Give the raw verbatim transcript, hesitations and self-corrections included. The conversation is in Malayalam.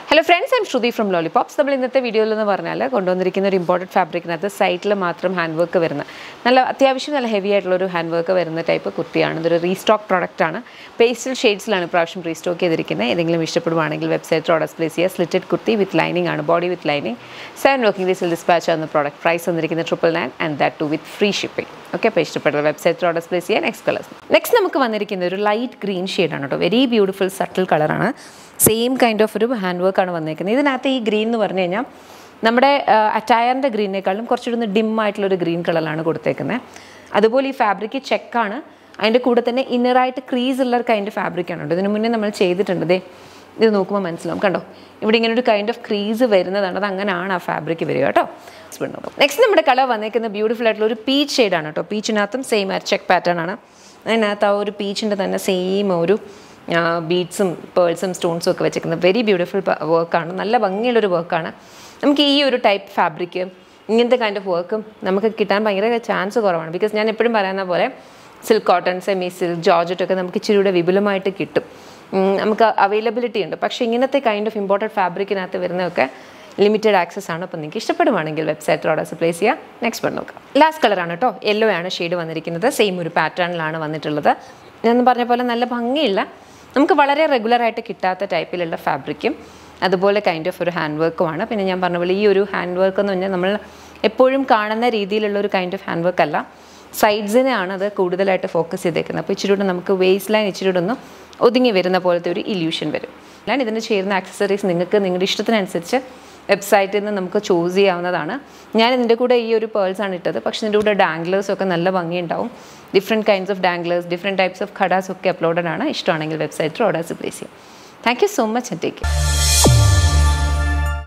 Hello friends, I am Shruti from Lollipops. We will see video an imported fabric on the site handwork. It's a heavy handwork type of kurti. It's a restock product. Pastel shades restock website orders place slitted kurti with lining body with lining. Seven working days will dispatch on the product. Price on the triple nine and that too with free shipping. Okay, website orders place next colors. Next we have a light green shade. Very beautiful subtle color. Same kind of handwork. This is green. നമ്മുടെ അറ്റയറിന്റെ ഗ്രീനേക്കാളും കുറച്ചുകൂടി ഡിം ആയിട്ടുള്ള ഒരു ഗ്രീൻ കളറിലാണ് കൊടുത്തേക്കുന്നത്. അതുപോലെ ഈ ഫാബ്രിക് ചെക്ക് ആണ്. അതിന്റെ കൂടെ തന്നെ ഇന്നർ ആയിട്ട് ക്രീസ് ഉള്ള കൈൻഡ് ഫാബ്രിക് ആണ്. ഇതിനു മുന്നേ നമ്മൾ ചെയ്തിട്ടുണ്ട്. ദേ ഇത് നോക്കുമ്പോൾ മനസ്സിലാവും. കണ്ടോ? ഇവിടെ ഇങ്ങനെ ഒരു കൈൻഡ് ഓഫ് ക്രീസ് വരുന്നതാണ്. അത് അങ്ങനെയാണ് ആ ഫാബ്രിക് വരിക കേട്ടോ. നെക്സ്റ്റ് നമ്മുടെ കളർ വന്നേക്കുന്ന ബ്യൂട്ടിഫുൾ ആയിട്ടുള്ള ഒരു പീച്ച് ഷെയ്ഡ് ആണ് കേട്ടോ. പീച്ചിനകത്തും സെയിം ചെക്ക് പാറ്റേൺ ആണ്. അതിനകത്ത് ആ ഒരു പീച്ചിന്റെ തന്നെ സെയിം ഒരു ബീഡ്സും പേൾസും സ്റ്റോൺസും ഒക്കെ വെച്ചിരിക്കുന്ന വെരി ബ്യൂട്ടിഫുൾ വർക്കാണ്. നല്ല ഭംഗിയുള്ളൊരു വർക്കാണ്. നമുക്ക് ഈ ഒരു ടൈപ്പ് ഫാബ്രിക് ഇങ്ങനത്തെ കൈൻഡ് ഓഫ് വർക്കും നമുക്ക് കിട്ടാൻ ഭയങ്കര ചാൻസ് കുറവാണ്. ബിക്കോസ് ഞാൻ എപ്പോഴും പറയുന്ന പോലെ silk cotton, semi silk, georgette ഒക്കെ നമുക്ക് ഇച്ചിരി കൂടെ വിപുലമായിട്ട് കിട്ടും. നമുക്ക് അവൈലബിലിറ്റി ഉണ്ട്. പക്ഷേ ഇങ്ങനത്തെ കൈൻഡ് ഓഫ് ഇമ്പോർട്ടഡ് ഫാബ്രിക്കിനകത്ത് വരുന്നതൊക്കെ ലിമിറ്റഡ് ആക്സസ് ആണ്. അപ്പോൾ നിങ്ങൾക്ക് ഇഷ്ടപ്പെടുവാണെങ്കിൽ വെബ്സൈറ്റിൽ ഓർഡേഴ്സ് പ്ലേസ് ചെയ്യുക. നെക്സ്റ്റ് വൺ നോക്കാം. ലാസ്റ്റ് കളറാണ് കേട്ടോ. യെല്ലോ ആണ് ഷെയ്ഡ് വന്നിരിക്കുന്നത്. സെയിം ഒരു പാറ്റേണിലാണ് വന്നിട്ടുള്ളത്. ഞാൻ പറഞ്ഞ പോലെ നല്ല ഭംഗിയില്ല, നമുക്ക് വളരെ റെഗുലറായിട്ട് കിട്ടാത്ത ടൈപ്പിലുള്ള ഫാബ്രിക്കും അതുപോലെ കൈൻഡ് ഓഫ് ഒരു ഹാൻഡ് വർക്കുമാണ്. പിന്നെ ഞാൻ പറഞ്ഞ പോലെ ഈ ഒരു ഹാൻഡ് വർക്ക് എന്ന് പറഞ്ഞാൽ നമ്മൾ എപ്പോഴും കാണുന്ന രീതിയിലുള്ള ഒരു കൈൻഡ് ഓഫ് ഹാൻഡ് വർക്ക് അല്ല. സൈഡ്സിനെയാണ് അത് കൂടുതലായിട്ട് ഫോക്കസ് ചെയ്തേക്കുന്നത്. അപ്പോൾ ഇച്ചിരി കൂടെ നമുക്ക് വേസ്റ്റ് ലൈൻ ഇച്ചിരി കൂടെ ഒന്ന് ഒതുങ്ങി വരുന്ന പോലത്തെ ഒരു ഇല്യൂഷൻ വരും. ഞാൻ ഇതിന് ചേരുന്ന ആക്സസറീസ് നിങ്ങൾക്ക് നിങ്ങളുടെ ഇഷ്ടത്തിനനുസരിച്ച് വെബ്സൈറ്റിൽ നിന്ന് നമുക്ക് ചൂസ് ചെയ്യാവുന്നതാണ്. ഞാൻ ഇതിൻ്റെ കൂടെ ഈ ഒരു പേൾസാണ് ഇട്ടത്. പക്ഷേ ഇതിൻ്റെ കൂടെ ഡാംഗ്ലേഴ്സൊക്കെ നല്ല ഭംഗിയുണ്ടാവും. Different kinds of danglers, different types of ഖഡാസ് ഒക്കെ അപ്ലോഡഡ് ആണ്. ഇഷ്ടമാണെങ്കിൽ വെബ്സൈറ്റിൽ ഓർഡേഴ്സ് പ്ലേസ് ചെയ്യും. Thank you so much and take care.